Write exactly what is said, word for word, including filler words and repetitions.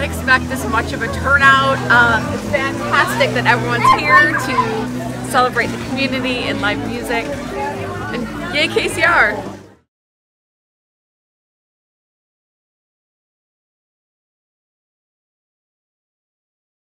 not expect this much of a turnout. Um, it's fantastic that everyone's here to celebrate the community and live music. And yay K C R!